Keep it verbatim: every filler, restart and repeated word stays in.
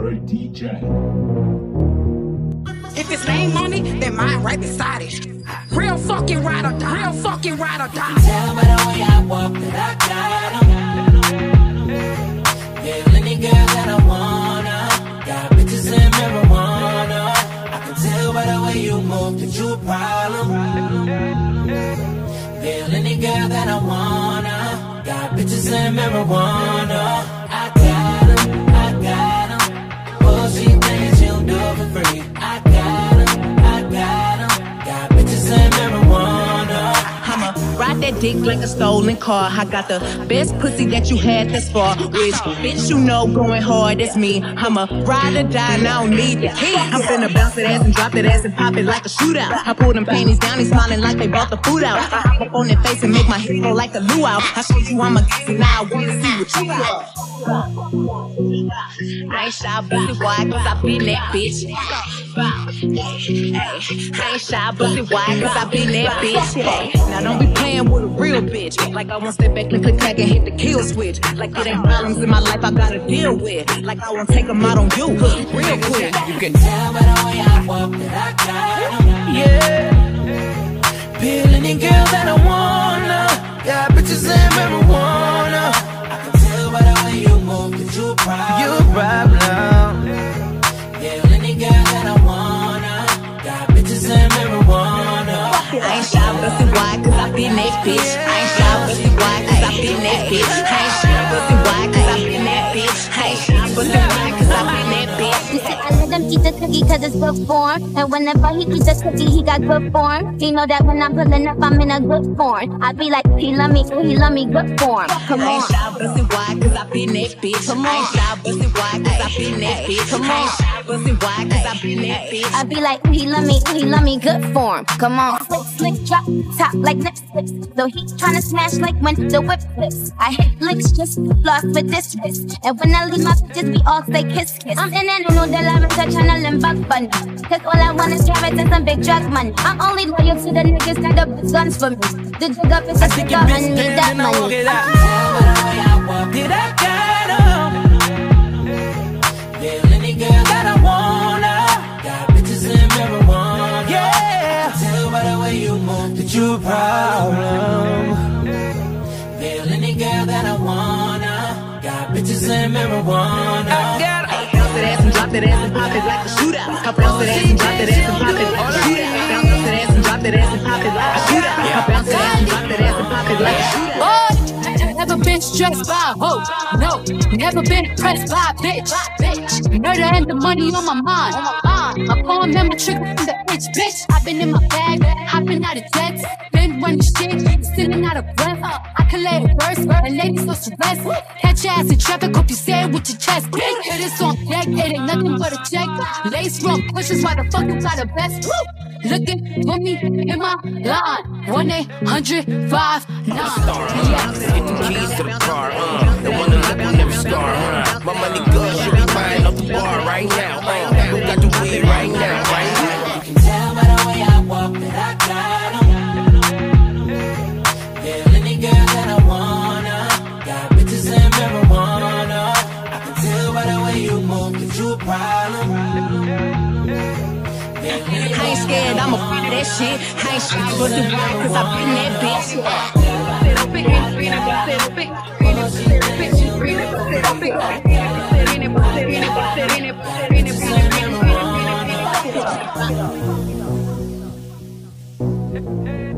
Legendary D J. If it's name on it, then mine right beside it. Real fucking ride or die. Real fucking ride or die. Tell by the way I walk that I got 'em. Yeah, any girl that I wanna. Got bitches and marijuana. I can tell by the way you move that you a problem. Yeah, any girl that I wanna. Got bitches and marijuana. I got 'em, I got 'em. Oh, she thinks she'll do it for free. I got 'em, I got 'em. Got bitches and marijuana. I'ma ride that dick like a stolen car. I got the best pussy that you had this far. Which bitch you know going hard, it's me. I'ma ride or die and I don't need the key. I'm finna bounce that ass and drop that ass and pop it like a shootout. I pull them panties down, they smiling like they brought the food out. I hop up on their face and make my hit go like a luau. I showed you I'm a gangster, now I wanna see what you got. I ain't shy, pussy wide, cause I been that bitch. I ain't shy, pussy wide, cause I been that bitch. Hey, now don't be playing with a real bitch. Like I won't step back and click clack and hit the kill switch. Like it ain't problems in my life I gotta deal with. Like I won't take them out on you, real quick. You can tell by the way I walk that I got 'em. Yeah. Feel any girl that I wanna. Got bitches and marijuana. I can tell by the way you move that you a problem. You a problem. Yeah, any girl that I wanna. Got bitches and marijuana. I ain't shy, pussy wide, cause I been that bitch. I ain't shy, pussy wide, cause I been that bitch. I ain't shy, pussy wide, cause I been that bitch. I ain't shy, pussy wide, cause I been that bitch. You see, I let him eat the cookie cause it's good form. And whenever he eats the cookie, he got good form. He know that when I'm pulling up, I'm in a good form. I be like, he love me, ooh, he love me, good form. Come I ain't on. shy, pussy wide, cause I been that bitch. Come I ain't on. shy, pussy wide, cause I been that bitch. Come I ain't on. shy, pussy wide, cause I been that bitch. I be like, ooh, he love me, ooh, he love me, good form. Come on. Slick, slick, drop, top like Netflix. So he tryna smash like when the whip flips. I hit licks, just floss with this wrist. And when I leave my bitches, we all say kiss, kiss. I'm in and know that I'm tryna limp back funny. Cause all I want is carrots and some big drug money. I'm only loyal to the niggas that got big guns for me. The jig up is just a gun and need that money. Tell by the way I walk that I got 'em. Yeah, any girl that I wanna. Got bitches and marijuana. Yeah, tell by the way you move that you a problem. Yeah, any girl that I wanna. Got bitches and marijuana. I got I bounce that ass and drop that ass and pop it like a shootout. I bounce that ass and drop that ass and pop it like a shootout. I bounce that ass and drop that ass and pop it like a shootout. I bounce that ass and drop that ass and pop it like a shootout. Oh, never been stressed by a hoe. No, never been impressed by a bitch. Murder and the money on my mind. My palm and my trigger from the itch, bitch. I've been in my bag, hopping out of jets. Been running shit, sitting out of breath. I can lay a verse, and ladies so stressed. Catch your ass in traffic, hope you say it with your chest. Hit it on deck, it ain't nothing but a check. Lace from pushes, why the fuck you got a vest? Woo! Looking for me in my line. one eight hundred five nine. Get the keys to the car, uh. The one that let me never scar, uh. My money good, should be buying off the bar right now, uh. We got the weed right now, right now. You can tell by the way I walk that I got 'em. Yeah, any girl that I wanna. Got bitches and marijuana. I can tell by the way you move that you a problem. I ain't scared, I'm a fan of that shit. I ain't shy, pussy wide, cause I been that bitch.